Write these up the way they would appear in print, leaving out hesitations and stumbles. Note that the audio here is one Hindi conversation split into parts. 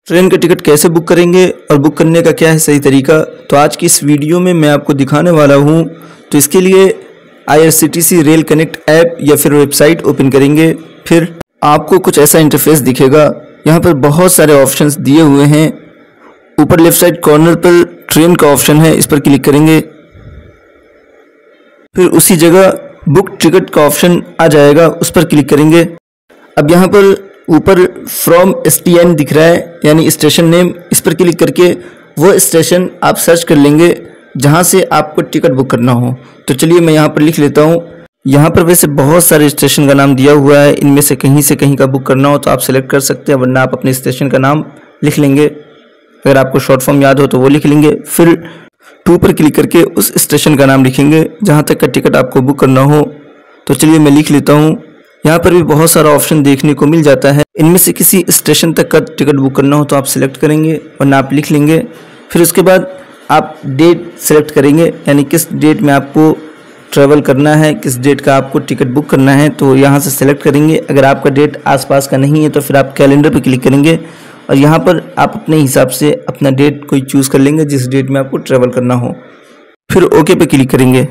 ट्रेन का टिकट कैसे बुक करेंगे और बुक करने का क्या है सही तरीका, तो आज की इस वीडियो में मैं आपको दिखाने वाला हूं। तो इसके लिए IRCTC रेल कनेक्ट ऐप या फिर वेबसाइट ओपन करेंगे। फिर आपको कुछ ऐसा इंटरफेस दिखेगा। यहाँ पर बहुत सारे ऑप्शंस दिए हुए हैं। ऊपर लेफ्ट साइड कॉर्नर पर ट्रेन का ऑप्शन है, इस पर क्लिक करेंगे। फिर उसी जगह बुक टिकट का ऑप्शन आ जाएगा, उस पर क्लिक करेंगे। अब यहाँ पर ऊपर फ्रॉम STN दिख रहा है, यानी स्टेशन नेम, इस पर क्लिक करके वो स्टेशन आप सर्च कर लेंगे जहाँ से आपको टिकट बुक करना हो। तो चलिए मैं यहाँ पर लिख लेता हूँ। यहाँ पर वैसे बहुत सारे स्टेशन का नाम दिया हुआ है, इनमें से कहीं का बुक करना हो तो आप सेलेक्ट कर सकते हैं, वरना आप अपने स्टेशन का नाम लिख लेंगे। अगर आपको शॉर्ट फॉर्म याद हो तो वो लिख लेंगे। फिर 2 पर क्लिक करके उस स्टेशन का नाम लिखेंगे जहाँ तक का टिकट आपको बुक करना हो। तो चलिए मैं लिख लेता हूँ। यहाँ पर भी बहुत सारा ऑप्शन देखने को मिल जाता है, इनमें से किसी स्टेशन तक का टिकट बुक करना हो तो आप सिलेक्ट करेंगे, वरना आप लिख लेंगे। फिर उसके बाद आप डेट सेलेक्ट करेंगे, यानी किस डेट में आपको ट्रैवल करना है, किस डेट का आपको टिकट बुक करना है, तो यहाँ से सेलेक्ट करेंगे। अगर आपका डेट आसपास का नहीं है तो फिर आप कैलेंडर पर क्लिक करेंगे और यहाँ पर आप अपने हिसाब से अपना डेट कोई चूज़ कर लेंगे जिस डेट में आपको ट्रैवल करना हो। फिर ओके पे क्लिक करेंगे।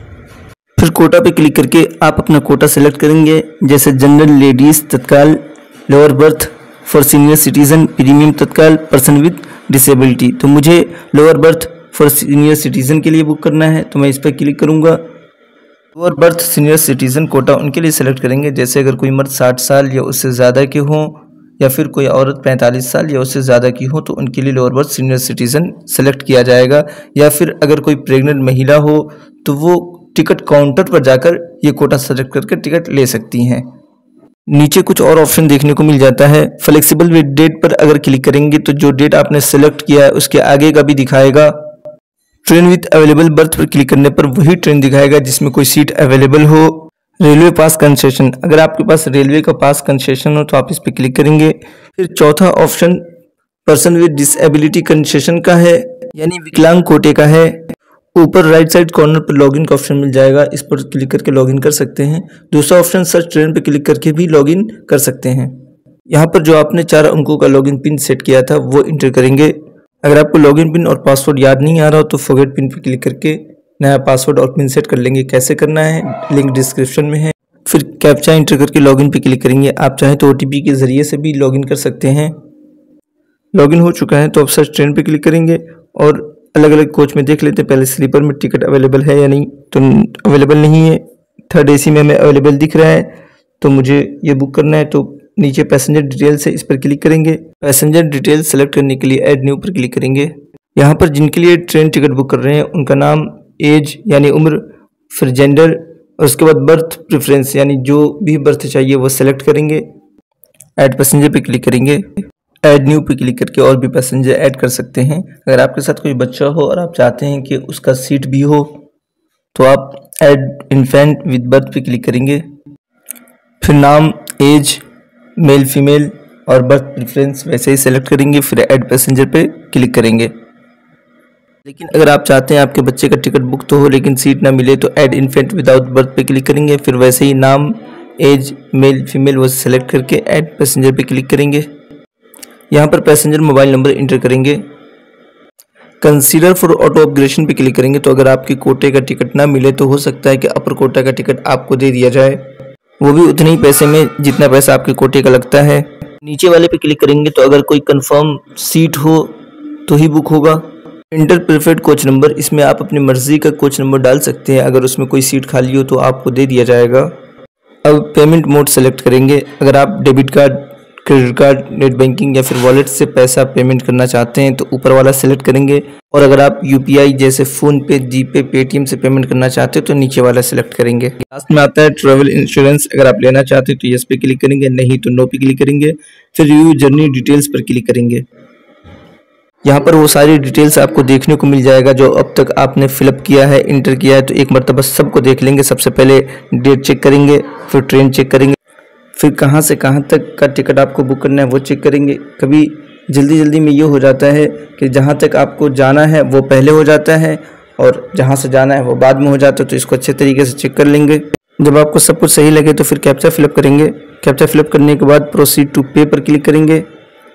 फिर कोटा पे क्लिक करके आप अपना कोटा सेलेक्ट करेंगे, जैसे general, ladies Tatkal, lower berth for senior citizen, premium Tatkal, person with disability. तो मुझे lower berth for senior citizen के लिए बुक करना है, तो मैं इस पर क्लिक करूँगा। Lower berth senior citizen quota उनके लिए सेलेक्ट करेंगे, जैसे अगर कोई मर्द 60 साल या उससे ज़्यादा के हों या फिर कोई औरत 45 साल या उससे ज़्यादा की हो, तो उनके लिए lower berth senior citizen select किया जाएगा। या फिर अगर कोई प्रेग्नेंट महिला हो तो वो टिकट काउंटर पर जाकर ये कोटा सेलेक्ट करके टिकट ले सकती हैं। नीचे कुछ और ऑप्शन देखने को मिल जाता है। फ्लेक्सिबल विद डेट पर अगर क्लिक करेंगे तो जो डेट आपने सेलेक्ट किया है उसके आगे का भी दिखाएगा। ट्रेन विद अवेलेबल बर्थ पर क्लिक करने पर वही ट्रेन दिखाएगा जिसमें कोई सीट अवेलेबल हो। रेलवे पास कंसेशन, अगर आपके पास रेलवे का पास कंसेशन हो तो आप इस पर क्लिक करेंगे। फिर चौथा option person with disability concession का है, यानी विकलांग कोटे का है। ऊपर राइट साइड कॉर्नर पर लॉगिन का ऑप्शन मिल जाएगा, इस पर क्लिक करके लॉगिन कर सकते हैं। दूसरा ऑप्शन सर्च ट्रेन पर क्लिक करके भी लॉगिन कर सकते हैं। यहाँ पर जो आपने 4 अंकों का लॉगिन पिन सेट किया था वो इंटर करेंगे। अगर आपको लॉगिन पिन और पासवर्ड याद नहीं आ रहा हो तो फॉरगेट पिन पर क्लिक करके नया पासवर्ड और पिन सेट कर लेंगे। कैसे करना है लिंक डिस्क्रिप्शन में है। फिर कैप्चा इंटर करके लॉगिन पे क्लिक करेंगे। आप चाहें तो OTP के ज़रिए से भी लॉगिन कर सकते हैं। लॉगिन हो चुका है तो अब सर्च ट्रेन पे क्लिक करेंगे और अलग अलग कोच में देख लेते हैं पहले स्लीपर में टिकट अवेलेबल है या नहीं। तो अवेलेबल नहीं है। 3rd AC में हमें अवेलेबल दिख रहा है, तो मुझे ये बुक करना है। तो नीचे पैसेंजर डिटेल से इस पर क्लिक करेंगे। पैसेंजर डिटेल सेलेक्ट करने के लिए ऐड न्यू पर क्लिक करेंगे। यहाँ पर जिनके लिए ट्रेन टिकट बुक कर रहे हैं उनका नाम, एज यानी उम्र, फिर जेंडर और उसके बाद बर्थ प्रेफरेंस यानी जो भी बर्थ चाहिए वो सेलेक्ट करेंगे। ऐड पैसेंजर पे क्लिक करेंगे। ऐड न्यू पे क्लिक करके और भी पैसेंजर ऐड कर सकते हैं। अगर आपके साथ कोई बच्चा हो और आप चाहते हैं कि उसका सीट भी हो तो आप ऐड इन्फेंट विद बर्थ पे क्लिक करेंगे। फिर नाम, एज, मेल फीमेल और बर्थ प्रेफरेंस वैसे ही सेलेक्ट करेंगे। फिर ऐड पैसेंजर पे क्लिक करेंगे। लेकिन अगर आप चाहते हैं आपके बच्चे का टिकट बुक तो हो लेकिन सीट ना मिले तो ऐड इन्फेंट विदाउट बर्थ पे क्लिक करेंगे। फिर वैसे ही नाम, एज, मेल फीमेल वो सेलेक्ट करके ऐड पैसेंजर पे क्लिक करेंगे। यहाँ पर पैसेंजर मोबाइल नंबर इंटर करेंगे। कंसीडर फॉर ऑटो अपग्रेडेशन पे क्लिक करेंगे। तो अगर आपके कोटे का टिकट ना मिले तो हो सकता है कि अपर कोटा का टिकट आपको दे दिया जाए, वो भी उतने ही पैसे में जितना पैसा आपके कोटे का लगता है। नीचे वाले पे क्लिक करेंगे तो अगर कोई कंफर्म सीट हो तो ही बुक होगा। इंटर प्रेफर्ड कोच नंबर, इसमें आप अपनी मर्जी का कोच नंबर डाल सकते हैं। अगर उसमें कोई सीट खाली हो तो आपको दे दिया जाएगा। अब पेमेंट मोड सेलेक्ट करेंगे। अगर आप debit card, credit card, net banking या फिर वॉलेट से पैसा पेमेंट करना चाहते हैं तो ऊपर वाला सेलेक्ट करेंगे। और अगर आप UPI जैसे फ़ोन पे, जीपे, पेटीएम से पेमेंट करना चाहते हैं तो नीचे वाला सेलेक्ट करेंगे। लास्ट में आता है ट्रैवल इंश्योरेंस। अगर आप लेना चाहते हैं तो यस पे क्लिक करेंगे, नहीं तो नो पे क्लिक करेंगे। फिर रिव्यू जर्नी डिटेल्स पर क्लिक करेंगे। यहाँ पर वो सारी डिटेल्स आपको देखने को मिल जाएगा जो अब तक आपने फिलअप किया है, इंटर किया है। तो एक मरतबा सबको देख लेंगे। सबसे पहले डेट चेक करेंगे, फिर ट्रेन चेक करेंगे, फिर कहाँ से कहाँ तक का टिकट आपको बुक करना है वो चेक करेंगे। कभी जल्दी में ये हो जाता है कि जहाँ तक आपको जाना है वो पहले हो जाता है और जहाँ से जाना है वो बाद में हो जाता है। तो इसको अच्छे तरीके से चेक कर लेंगे। जब आपको सब कुछ सही लगे तो फिर कैप्चा फिलअप करेंगे। कैप्चा फिलअप करने के बाद प्रोसीड टू पे पर क्लिक करेंगे।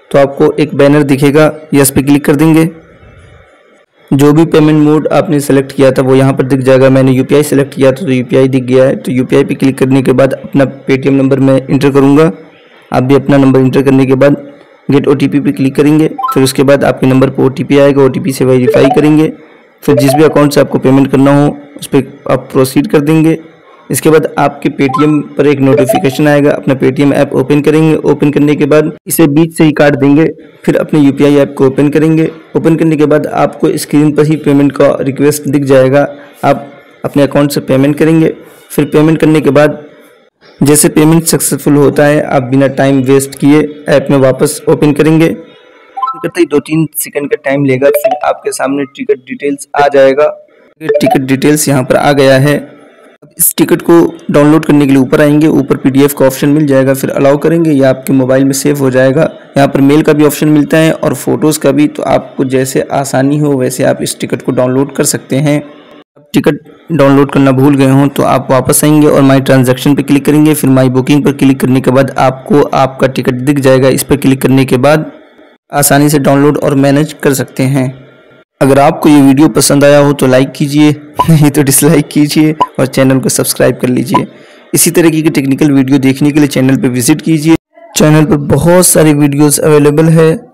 तो आपको एक बैनर दिखेगा, यस पे क्लिक कर देंगे। जो भी पेमेंट मोड आपने सेलेक्ट किया था वो यहाँ पर दिख जाएगा। मैंने यूपीआई सेलेक्ट किया था तो यूपीआई दिख गया है। तो यूपीआई पे क्लिक करने के बाद अपना पेटीएम नंबर मैं इंटर करूँगा। आप भी अपना नंबर इंटर करने के बाद गेट ओटीपी पे क्लिक करेंगे। फिर उसके बाद आपके नंबर पर ओटीपी आएगा, ओटीपी से वेरीफाई करेंगे। फिर जिस भी अकाउंट से आपको पेमेंट करना हो उस पर आप प्रोसीड कर देंगे। इसके बाद आपके पेटीएम पर एक नोटिफिकेशन आएगा, अपना पेटीएम ऐप ओपन करेंगे। ओपन करने के बाद इसे बीच से ही काट देंगे। फिर अपने यूपीआई ऐप को ओपन करेंगे। ओपन करने के बाद आपको स्क्रीन पर ही पेमेंट का रिक्वेस्ट दिख जाएगा। आप अपने अकाउंट से पेमेंट करेंगे। फिर पेमेंट करने के बाद जैसे पेमेंट सक्सेसफुल होता है, आप बिना टाइम वेस्ट किए ऐप में वापस ओपन करेंगे। करते ही 2-3 सेकंड का टाइम लेगा। फिर आपके सामने टिकट डिटेल्स आ जाएगा। टिकट डिटेल्स यहाँ पर आ गया है। अब इस टिकट को डाउनलोड करने के लिए ऊपर आएंगे, ऊपर पीडीएफ का ऑप्शन मिल जाएगा। फिर अलाउ करेंगे, या आपके मोबाइल में सेव हो जाएगा। यहाँ पर मेल का भी ऑप्शन मिलता है और फोटोज़ का भी। तो आपको जैसे आसानी हो वैसे आप इस टिकट को डाउनलोड कर सकते हैं। टिकट डाउनलोड करना भूल गए हों तो आप वापस आएंगे और माई ट्रांजैक्शन पर क्लिक करेंगे। फिर माई बुकिंग पर क्लिक करने के बाद आपको आपका टिकट दिख जाएगा। इस पर क्लिक करने के बाद आसानी से डाउनलोड और मैनेज कर सकते हैं। अगर आपको ये वीडियो पसंद आया हो तो लाइक कीजिए, नहीं तो डिसलाइक कीजिए और चैनल को सब्सक्राइब कर लीजिए। इसी तरीके की टेक्निकल वीडियो देखने के लिए चैनल पर विजिट कीजिए। चैनल पर बहुत सारी वीडियोस अवेलेबल है।